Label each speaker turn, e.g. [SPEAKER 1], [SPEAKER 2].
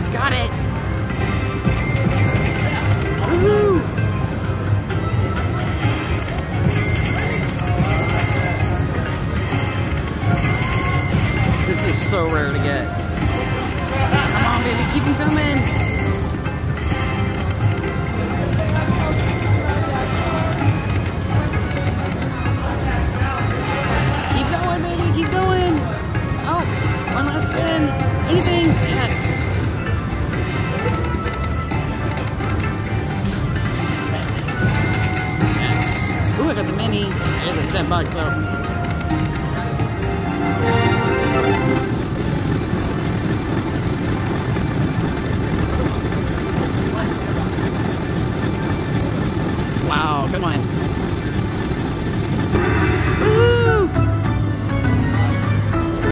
[SPEAKER 1] Got it! Woohoo! This is so rare to get. Come on, baby, keep them coming! Keep going, baby, keep going! Oh, one last spin! Anything? Yes! Yes! Ooh, I got the mini. I got the $10 though.